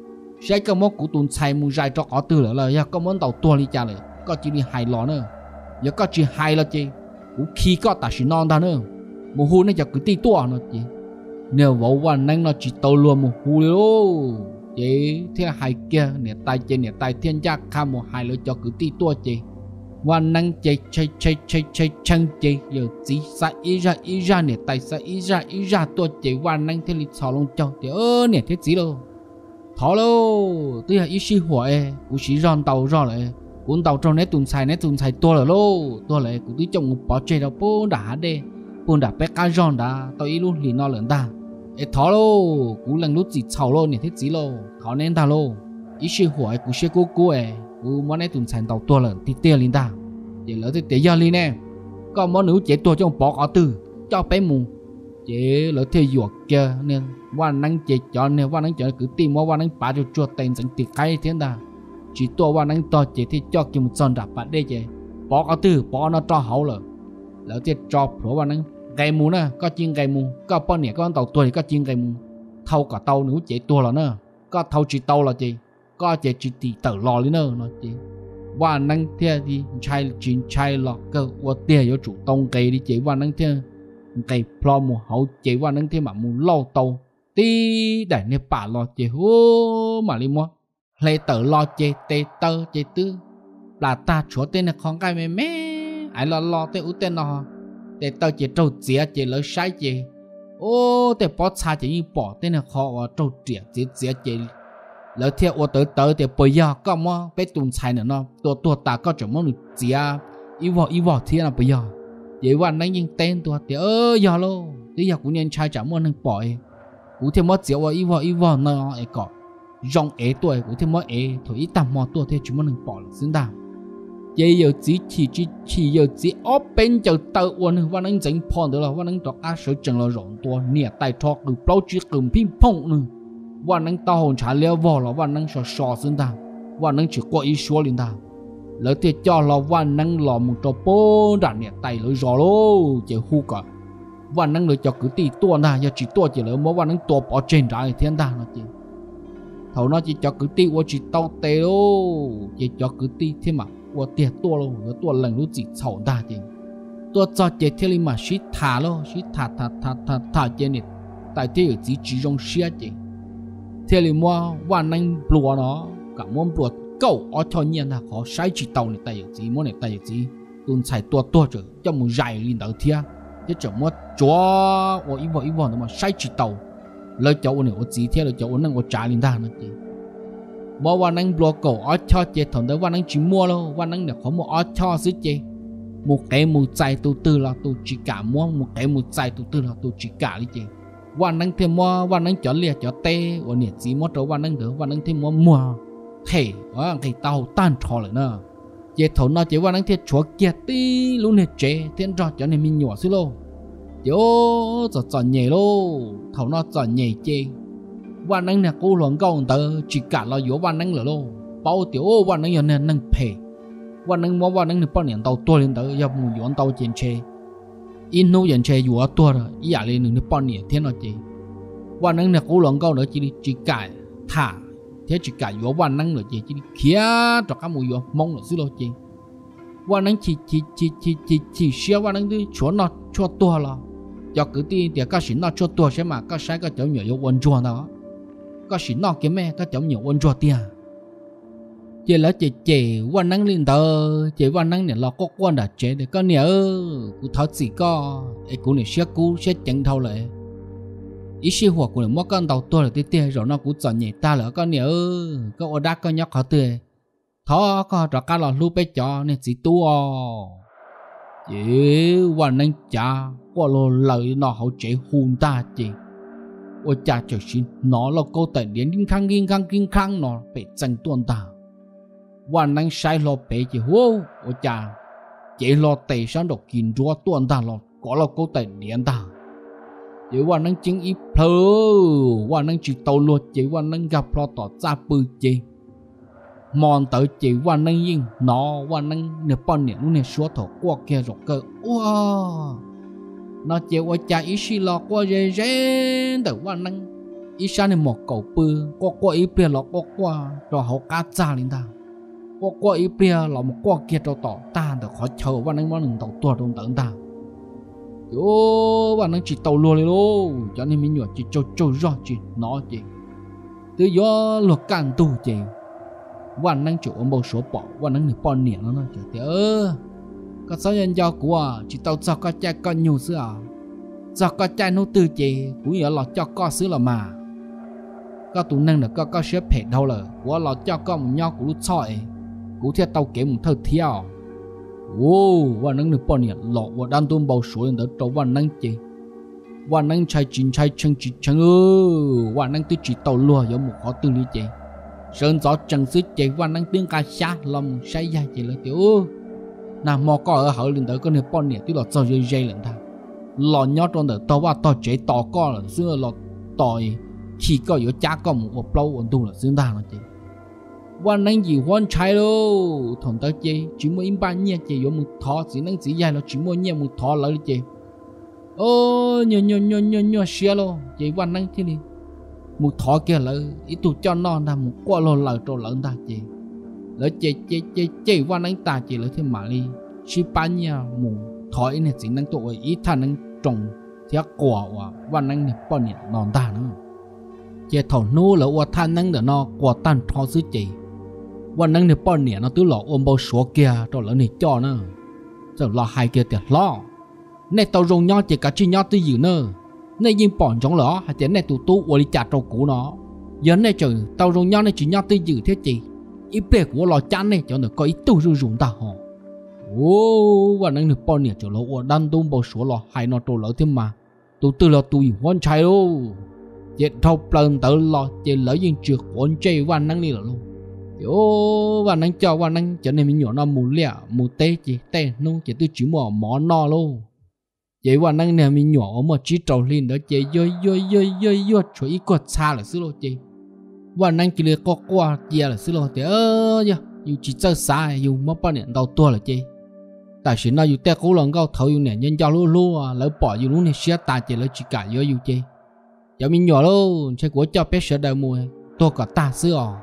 sẽ có một cụ tuần xài mua dài cho có từ nữa là giờ có món tàu tua đi cha rồi có chỉ đi hai lò nữa giờ có chỉ hai là chỉ cũng khi có ta chỉ non ta nữa một hôm nay giờ cứ ti tua nó chỉ nếu vỗวันนั้นnó chỉ tàu luôn một hù luôn chị thế hai kia nè tay trên nè tay thiên gia kham một hai lối cho cứ ti tua chịวันนั้นchị chơi chơi chơi chơi chân chị giờ chỉ sa ý ra ý ra nè tay sa ý ra ý ra tua chịวันนั้นthế lịch sò lông cho thì ơ nè thế gì đâu thọ luôn tôi là ý sĩ hỏa cũng chỉ ròn tàu ròn lại cũng tàu trong nét tuần xài nét tuần xài tua là lô tua lại cũng tôi trồng một bỏ chơi đâu bố đã đê bố đã bé cá ròn đã tao ý luôn liền nó lớn ta ê thọ lô cũng lần lúc gì chào lô nè thế gì lô thọ nên ta lô ý sĩ hỏa cũng sẽ cố cố ê cũng món nét tuần xài tàu tua lớn thì tiền liền ta vậy lỡ thì tiền giờ liền nè có món nữ chế tua trong bỏ có từ cho bé mù chế lỡ theo dõi kia nênวันนั้นchế cho nênวันนั้นchế cứ tìm vàoวันนั้นbà cho chuột tiền dẫn tiền khai thế ta chỉ tuaวันนั้นto chế thì cho kiếm một son đạp bạn đây chế bỏ có từ bỏ nó cho hậu lỡ lỡ thì cho phổวันนั้นไก่มูนะก็จริงไก่มูก็ป้อนเนี่ยก็เต่าตัวก็จริงไก่มูเท่ากับเต่าหนูเจ๋ตัวแล้วเนอะก็เท่าจีเต่าละจีก็เจ๋จีตีเต่ารอเลยเนอะเนาะจีว่านั่งเที่ยดีใช่จริงใช่หรอกก็ว่าเตี้ยอยู่จุดตรงไก่ดิจีว่านั่งเที่ยไก่พลอมูเขาจีว่านั่งเที่ยมามูเล่าเต่าตีได้เนี่ยป่ารอจีโอ้มาลิมัวเลยเต่ารอจีเตเตอจีตื้อปลาตาชัวเต้นของไก่แม่แม่ไอ้รอรอเต้อุเต้นนอแต่tao chỉ trâu chĩa chỉ lỡ sai chỉ ôแต่bỏ xa chỉ như bỏ tên là khó và trâu chĩa chĩa chĩa chỉ lỡ theo ô tới tới thì bây giờ có mà bé tuần sai nữa nó tua tua ta có chồng mong được gì à yêu vợ yêu vợ thế là bây giờ vậyวันนั้นยังเต้นตัวเดี๋ยวเออยาโลที่อยากกูเนี่ยชายจากมันนึงปล่อยกูที่มัดเสียวว่าอีวออีวอเนาะไอ้ก่อยองเอตัวกูที่มัดเอถอยตามมอตัวที่จุมันนึงปล่อยซึ่งดาวยัง有几起只起有几ออเป็นจะเตอวันนึงวันนั้น整พอเดี๋ยวเราวันนั้นดอกอาเสือจังเราหลงตัวเนี่ยไต่ทอกหรือเปล่าจีกลุ่มพิมพ์พงนึงวันนั้นตาหงชาเลี้ยววอเราวันนั้นชอชอซึ่งดาววันนั้นchỉ qua ý số liền đào lỡ thì cho làวันนั้นหล่อมุตโปดันเนี่ยไต่เลยรอโลเจ้าฮูก่อนวันนั้นเลยจะcứตีตัวน่ะอย่าchỉตัวเจ้าเลยเมื่อวันนั้นตัวปอเจนได้เทียนด่านะเจ้าเท่านั้นจะจะcứตีว่าchỉเต้าเตโลเจ้าจะcứตีที่มาว่าเตี้ยตัวโลแล้วตัวหลังรู้จิตเฉาด่าเจ้าตัวจอเจ้าที่ลิมาชิถาโลชิถาถาถาถาถาเจ้าเนี่ยแต่ที่อยู่จีจีจงเสียเจ้าที่ลิมาวันนั้นปลัวเนาะกับมันปลัวcâu ở cho nhiên là khó sai chỉ tàu này tay gì món này tay gì tuần sai tua tua rồi cho một dài lên đầu thia chứ chẳng mất chúa ở ý vợ ý vợ mà sai chỉ tàu lời cháu này ở gì thia lời cháu năng ở trả lên đàn nữa chị màวันนั้น block câu ở cho chị thằng đóวันนั้น chỉ mua đâu วันนั้น là có một ở cho xí chị một cái một trái tu tư là tu chỉ cả mua một cái một trái tu tư là tu chỉ cả đi chị วันนั้น thêm mua วันนั้น cho liệt cho tê ở nhiệt gì mất đâu วันนั้น nữa วันนั้น thêm mua mua thềว่าไอ้เตาต้านทอเลยนะเจ้าถอนน่ะเจ้าว่านั่งเทียชัวเกียรติรู้เนี่ยเจ้าเทียนรอเจ้าเนี่ยมีหนัวสิโลเจ้าจะจ่อใหญ่โลถอนน่ะจ่อใหญ่เจ้าวันนั้นเนี่ยกูหลงก้องเตอจีกัดเราอยู่วันนั้นเหรอโลเป้าเดี๋ยววันนั้นอย่างเนี่ยนั่งเพวันนั้นว่าวันนั้นเนี่ยป้อนเนี่ยเตาตัวเลยเตออย่ามูย้อนเตาเจนเชอินโนยันเชอยู่อ่ะตัวละอีอะไรหนึ่งเนี่ยป้อนเนี่ยเทียนน่ะเจ้าวันนั้นเนี่ยกูหลงก้องเตอจีจีกัดท่าthế chỉ cả yếuวันนั้นเลยจีจีkia cho các mùi yếu mong là xí loจีวันนั้นchỉ chỉ chỉ chỉ chỉ chỉ xiaวันนั้นđi chúa nó chúa tua là do cứ đi thì các sĩ nó chúa tua xem mà các sai các cháu nhỏ yếu quân chúa đó các sĩ nó cái mẹ các cháu nhỏ quân chúa tia chỉ là chỉ chỉวันนั้นlên tờ chỉวันนั้นเนี่ยเราก็quan đã chế để có nhớ cụ tháo gì có ấy cụ này xia cụ xia chẳng thâu lại ý sĩ hoặc của mỗi con đầu tôi là tê tê rồi nó cũng chọn nhảy ta là con nhớ có ở đá con nhóc khó tươi thọ có cho cá lò lu bé chó nên chỉ tu à chỉวันนั้น cha qua lo lời nó hậu chế hùn ta chỉ ôi cha chờ xin nó là câu tài điển kinh khang kinh khang kinh khang nó bị tranh tuôn ta วันนั้น sai lo bé chỉ hô ôi cha chỉ lo tệ sáng độc kín chúa tuôn ta lo có là câu tài điển ta chỉ วันนั้น chính ít phơ วันนั้น chỉ tàu luật chỉ วันนั้น gặp lo tỏ ra bự chỉ mòn tới chỉ วันนั้น ยิ่ง nó วันนั้น เนี่ยป้อนเนี่ยนู้นเนี่ยชัวร์ถกกว่าแกรอกเกอร์ว้า nó chỉ ว่าใจอีสิหลอกว่าเจนแต่ วันนั้น อีชาเนี่ยหมอกเก่าปืนก็กว่าอีเปลี่ยนหลอกก็กว่าเราเขากาจ้าลินดาก็กว่าอีเปลี่ยนเราหมอกกว่าเกียรต่อตาแต่ขอเชิญ วันนั้น วันหนึ่งต่อตัวตรงต่างต่าง ô bạn đang chỉ tàu lùa lên lô cho nên mình nhớ chỉ cho cho rõ chỉ nó chỉ từ do luật cản tù chỉ bạn đang chủ ông bầu số bỏ bạn đang được bỏ niệm nó nó chỉ thế ơ các số nhân do của chỉ tàu cho các cha con nhiều xưa à cho các cha nô tư chỉ cũng nhớ là cho con xứ là mà các tụ năng là các các xếp hệ đâu là của là cho con một nhau của lúc soi của theo tàu kể một thời theo ô วันนั้น được bao nhiêu lọ và đan tôm bao số lên đó cho วันนั้น chị วันนั้น chạy chín chạy chân chỉ chân ơ วันนั้น tôi chỉ tàu lùa giống một khó tư lý chị sơn gió chân xứ chị วันนั้น tiếng ca xa lòng say dài chị là tiểu nào mò có ở hậu lên đó có được bao nhiêu tôi là cho dây dây lên thằng lọ nhót trong đó taoว่า tao chế tao có là xưa lọ tỏi chỉ có yếu cha có một bao ổn tu là xương ta là chị วันนั้น gì quan trai đâu thằng ta chơi chỉ mua im ban nhẹ chơi một thọ chỉ năng chỉ dài là chỉ mua nhẹ một thọ lại chơi ô nhờ nhờ nhờ nhờ nhờ xia lo chơi วันนั้น thế đi một thọ kia là ít tụ cho non là một qua lo lại trâu lợn ta chơi lỡ chơi chơi chơi chơi วันนั้น ta chơi là thế mà đi chỉ ban nhẹ một thọ này chỉ năng tụ ít thằng năng trồng thế quả và วันนั้น này bao nhiêu non ta nữa chơi thầu nô là qua thằng năng để nó quả tan thọ xứ chơi วันนั้น เนี่ยป้อนเนี่ยnó tứ lọ ôm bao số kia rồi lỡ này cho nữa rồi lọ hai kia tiệt lọ này tàu rồng nhau chỉ cả chi nhau tư dữ nữa này yên bỏ trong lọ hay tiệt này tụ tụ qua đi chặt trâu cũ nó giờ này chờ tàu rong nhau này chỉ nhau tới dự thế chị ít bề của lò chán này cho nó có ít tu rung rung ta họ ô và năng được bao nhiêu chỗ lỗ đan tung bao số lò hay nó trổ lỡ thêm mà tu tư là tu hoàn trái luôn chết thâu lần tới lò chết lỡ những chuyện hoàn trái và năng đi là luôn ô và năng cho và năng cho nên mình nhỏ nó mù lẹ mù tê chị tê nông chỉ tôi chỉ mò mỏ no luôn vậy và năng này mình nhỏ mà chỉ trâu lên đó chị yo yo yo yo yo cho ít quạt xa là xứ luôn chị và năng chỉ là có qua chia là xứ luôn thì ơ giờ dù chỉ chơi xa dù mất bao nhiêu đầu tua là chị tại vì nó dù té cố lần cao thầu dù nè nhân giao luôn luôn à lỡ bỏ dù lúc này xé ta chỉ lỡ chỉ cả vô dù chị giờ mình nhỏ luôn chơi của cho bé sợ đời mùa tôi cả ta xứ à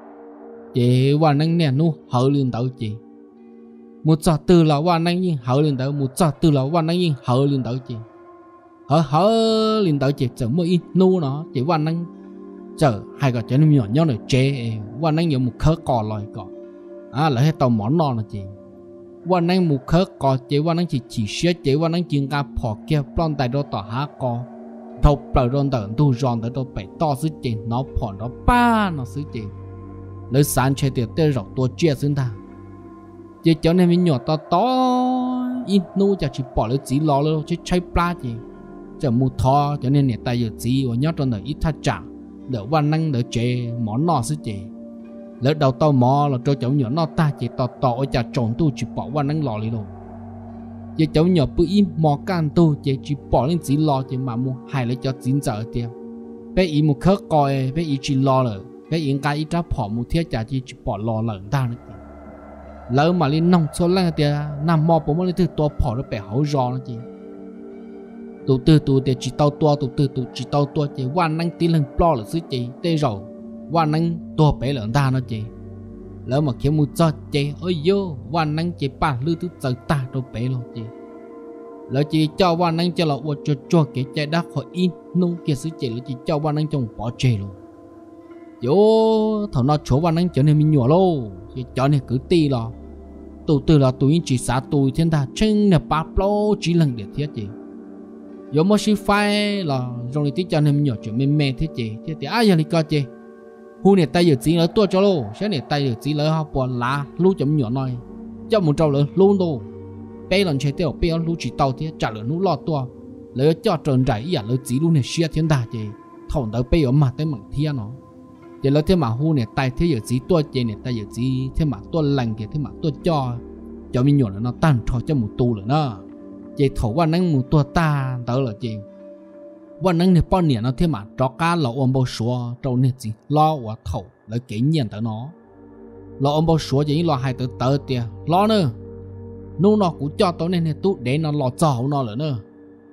chị và năng nè nu hở lên đầu chị một giờ từ là và năng nhiên hở lên đầu một giờ từ là và năng nhiên hở lên đầu chị hở hở lên đầu chị chẳng mới ít nu nó chị và năng chờ hai cái chân nhỏ nhỏ này chế và năng nhiều một khớ cò lòi cò à là hết tàu món non là chị và năng một khớ cò chị và năng chỉ chỉ xé chị và năng chuyện cả phò kia plon tại đó tỏ há cò thâu bờ rôn tận tu ròn tới đâu bảy to xứ chị nó phò nó ba nó xứ chị lấy sáng chơi tiệt tê rọc tua chia xứng ta chị cho nên mình nhỏ to to ít nu chả chỉ bỏ lấy chỉ lo luôn chứ chơi pla chị chả mua thò cho nên nè tay giờ chỉ và nhớ trong đời ít thắt chặt đỡ văn năng đỡ chế món nọ xứ chị lỡ đầu tao mò là cho cháu nhỏ nó ta chỉ tỏ tỏ ở chả trộn tu chỉ bỏ văn năng lò đi luôn chị cháu nhỏ bự im mò can tu chị chỉ bỏ lên chỉ lo chị mà mua hay lấy cho chín giờ tiền bé ý một khớp coi bé ý chỉ lo rồi bé ý cái ý trả bỏ một thiết chả chỉ chỉ bỏ lo lợn ta nữa lỡ mà lên nông số lần thì nằm mò bốn mươi thứ to bỏ nó bẻ hậu giò nó chị tụ tư tụ thì chỉ tao tua tụ tư tụ chỉ tao tua chị quan năng tí lần plo là xứ chị tê rồi quan năng tua bể lợn ta nó chị lỡ mà kiếm một giờ chị ơi vô quan năng chị ba lư thứ giờ ta đâu bể luôn chị lỡ chị cho quan năng cho là ô cho cho cái chạy đắt khỏi in nông kia xứ chị lỡ chị cho quan năng trong bỏ chê luôn vô thằng nó chỗ quan năng cho nên mình nhỏ luôn chị cho nên cứ ti lo tụ tư là tụi chỉ xả tụi thiên ta chân là ba plo chỉ lần để thiết chị giờ mới xí phai là rồi tí cho nên nhỏ chuyện mềm mềm thế chị thế thì ai giờ đi coi chị hu này tay giờ chỉ lỡ tua cho lô sẽ này tay giờ chỉ lỡ học bỏ lá lú chấm nhỏ nói cho một trâu lỡ luôn đâu bé lần chơi tiêu bé lú chỉ tàu thế trả lỡ lú lọt tua lỡ cho trơn rải giờ lỡ chỉ lú này xia thiên ta chị thòng tới bé ở mặt tới mặt thiên nó chị lỡ thế mà hu này tay thế giờ chỉ tua chị này tay giờ chỉ thế mà tua lành kìa thế mà tua cho cho mình nhỏ nó tan cho cho một tu rồi đó chị thầuวันนั้นmột tua ta tới là chịวันนั้นเนี่ยป้อนเนี่ยnó thế mà cho cá lẩu ôm bao số trâu này chị lo và thầu lấy kỹ nhiên tới nó lẩu ôm bao số chỉ lo hai tới tới tiền lo nữa nô nó cũng cho tối nay này tu để nó lo cho nó nữa nữa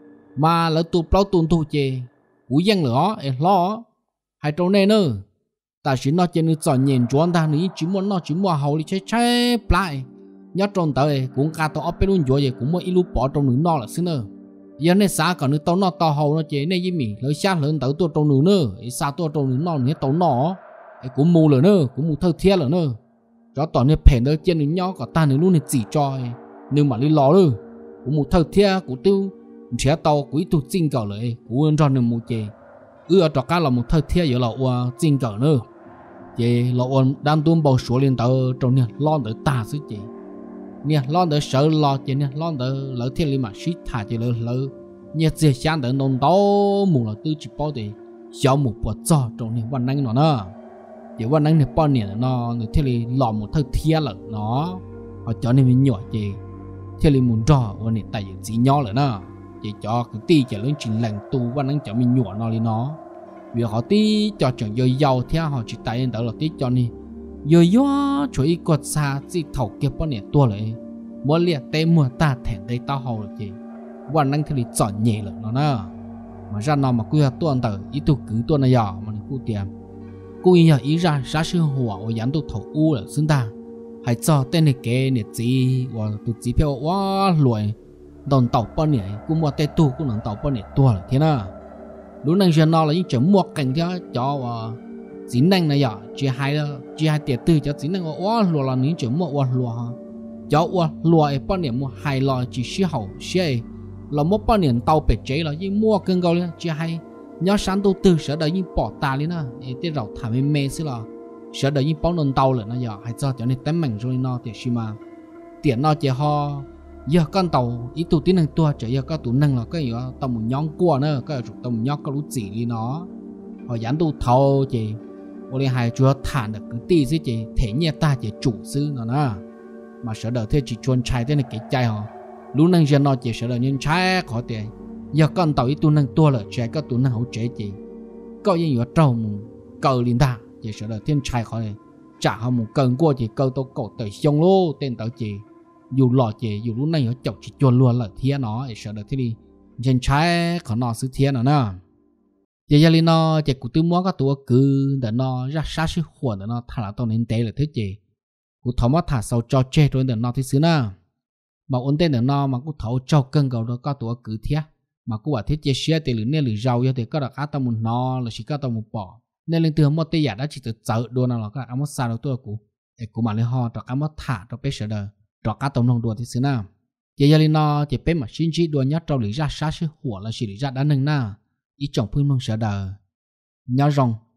mà lỡ tu bao tuần tu chị cũng dân nữa lo hai trâu này nữa tại vì nó chỉ được chọn nhìn chuẩn ta nữa chỉ muốn nó chỉ muốn hậu đi chơi chơi lại nhớ trong tới cũng cả tao ốp bên luôn rồi cũng mỗi lúc bỏ trong nửa no là xí nữa giờ này xa còn nữa tao nó tao hậu nó chế này với mình lấy xa lớn tới tôi trong nửa nữa xa tôi trong nửa no nữa tao nó cũng mù rồi nữa cũng mù thơ thiết rồi nữa cho tao này phèn tới trên nửa nhỏ có ta nửa luôn này chỉ cho nhưng mà đi lo nữa cũng mù thơ thiết cũng tiêu chế tao cũng tu chính cầu lại cũng ăn cho nên mù chế ưa cho cá là một thơ thiết giờ là ua chính cầu nữa chế là ua đang tuôn bao số lên tới trong này lo tới ta xí chế nè lo đỡ sợ lo chị nè lo đỡ lỡ thiên lý mà suy thả chị lỡ lỡ nhẹ dễ sáng đỡ nông tố mù là tư chỉ bao để giáo một bộ cho trong này văn năng nó nè chị văn năng này bao nhiêu nó người thiên lý lò một thơ thiên lợ nó họ cho nên mình nhỏ chị thiên lý muốn trò ở này tại chỉ nhỏ lợ nè chị cho cái ti chỉ lớn chỉ lành tu văn năng cho mình nhỏ nó đi nó vì họ tí cho chẳng dồi giàu theo họ chỉ tại đỡ là tí cho nên yo yo cho ít quạt xa chỉ thầu kia bao nhiêu tua lại mua liệt tê mua ta thèn đây tao hầu được gìวันนั้นthì chọn nhẹ rồi nó nè mà ra nó mà quy hoạch tuần tới ít tu cứ tuần này giờ mà cứ tiền quy giờ ý ra sát sư hỏa ở dán tu thầu u là xứng ta hãy cho tên này kế này gì và tu chỉ theo quá lùi đòn tàu bao nhiêu cũng mua tê tu cũng đòn tàu bao nhiêu tua là thế nè lúc này giờ nó là những chấm mua cảnh theo cho chính năng này giờ chỉ hai đó chỉ hai tiền tư cho chính năng quá lùa là những chấm mua quá lùa cho quá lùa ấy bao nhiêu mua hai lò chỉ xí hậu xí là một bao nhiêu tàu bể chế là những mua cân cao lên chỉ hai nhớ sáng tu từ sợ đời những bỏ ta lên na để tiết rau thả mê mê xí là sợ đời những bóng nôn tàu rồi nó giờ hay cho cho nên tém mình rồi nó thì xí mà tiền nó chỉ ho giờ con tàu ít tụ tí năng tua chỉ giờ có tụ năng là cái gì đó tàu một nhóm qua nữa cái tụ tàu một nhóm có lú chỉ đi nó họ dán tụ thâu chỉ ô lên hai chúa thả được cứ tí chứ chỉ thể nhẹ ta chỉ chủ sư nó nè mà sợ đời thế chỉ chuồn chạy thế này cái chạy họ lú năng giờ nó chỉ sợ đời nhân chạy khó tiền giờ con tàu ít tụ năng tua là chạy có tụ năng hậu chế chỉ có gì ở trong cầu liên ta chỉ sợ đời thiên chạy khó này trả họ một cần qua chỉ câu tàu cổ tới sông lô tên tàu chỉ dù lọ chỉ dù lúc này ở chọc chỉ chuồn luôn là thiên nó để sợ được thế đi trên trái khó nó sự thiên nó nè giờ giờ li nó chỉ cụ tư mua các tuổi cứ để nó ra sát sự khuẩn để nó thả là tao nên té là thế gì cụ thấu mất thả sau cho chết rồi để nó thế xứ nè mà ổn tên để nó mà cụ thấu cho cân cầu đó các tuổi cứ thế mà cụ bảo thế chia sẻ thì lử nên lử giàu cho thì có được cá tao một nó là chỉ cá tao một bỏ nên lên từ một tây giả đã chỉ từ chợ đua nào là các áo mất xa đâu tôi cụ để cụ mà lên ho cho cá mất thả cho bé sợ đời cho cá tôm lòng đùa thì xứ nào giờ giờ li nó chỉ bé mà xin chỉ đùa nhất trâu lì ra sát sự hủa là chỉ lì ra đã nâng na ít chồng phương mong sợ đời nhớ rằng